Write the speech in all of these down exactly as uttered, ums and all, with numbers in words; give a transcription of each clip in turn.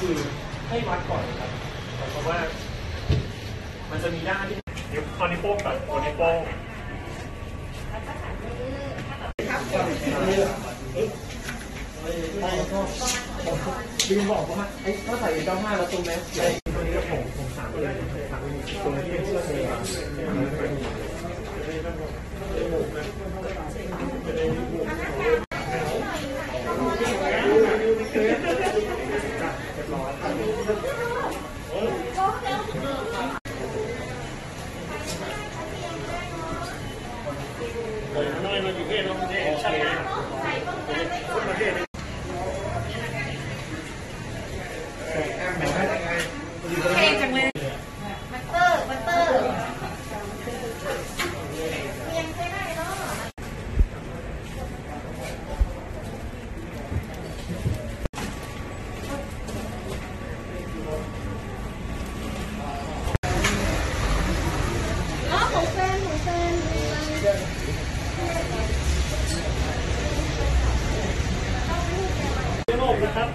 คือให้วัดก่อนครับเพราะว่ามันจะมีด้านที่เดี๋ยวตอนนี้โป้งตัดตัวนี้โป้งลืมบอกว่าไอ้ถ้าใส่เก้าห้าแล้วตรงแมสใหญ่ตัวนี้ก็ผมผมสามเลยตรงที่เป็นเชือกเลยน้อยมาอยู่เพื่อนน้องเนี่ยใช่ไหมคนประเทศเท่จังเลยบัตเตอร์บัตเตอร์ยังใช้ได้เนาะอ๋อของแฟนของแฟนโลกนะครับ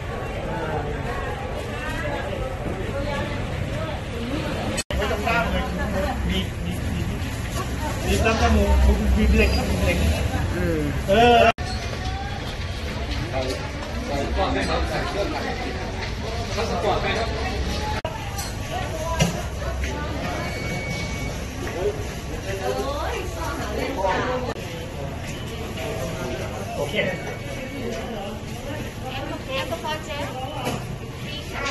มีมีมีมีน้ำจมูกมีเหล็กครับเหล็กเออใส่ใส่ก่อนไหมครับใส่เครื่องใส่ถ้าสปอร์ตไหมครับโอเคแอลกอฮอล์เจลมีค่ะ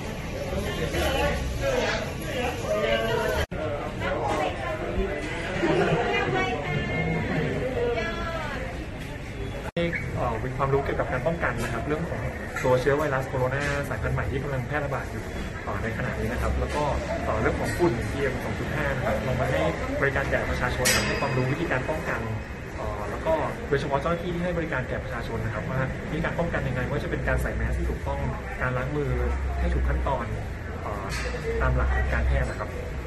มีความรู้เกี่ยวกับการป้องกันนะครับเรื่องของตัวเชื้อไวรัสโคโรนาสายพันธุ์ใหม่ที่กำลังแพร่ระบาดอยู่ในขณะนี้นะครับแล้วก็เรื่องของฝุ่น พี เอ็ม สองจุดห้า นะครับลงมาให้บริการแก่ประชาชนให้ความรู้วิธีการป้องกันแล้วก็โดยเฉพาะเจ้าหน้าที่ที่ให้บริการแก่ประชาชนนะครับว่าวิธีการป้องกันยังไงว่าจะเป็นการใส่แมสที่ถูกต้องการล้างมือให้ถูกขั้นตอนตามหลักการแพทย์นะครับ